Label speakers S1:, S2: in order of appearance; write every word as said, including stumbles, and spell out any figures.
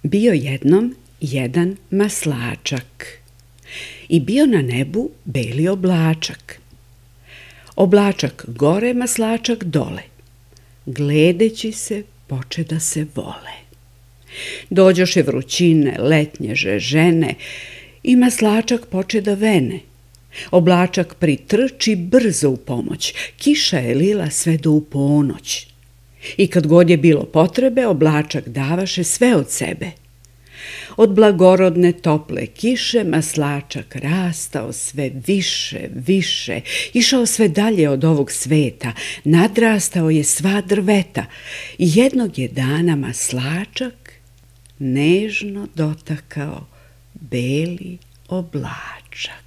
S1: Bio jednom jedan maslačak i bio na nebu beli oblačak. Oblačak gore, maslačak dole. Gledeći se, poče da se vole. Dođoše vrućine, letnježe žene i maslačak poče da vene. Oblačak pritrči brzo u pomoć, kiša je lila sve do u ponoć. I kad god je bilo potrebe, oblačak davaše sve od sebe. Od blagorodne tople kiše maslačak rastao sve više, više, išao sve dalje od ovog sveta, nadrastao je sva drveta i jednog je dana maslačak nežno dotakao beli oblačak.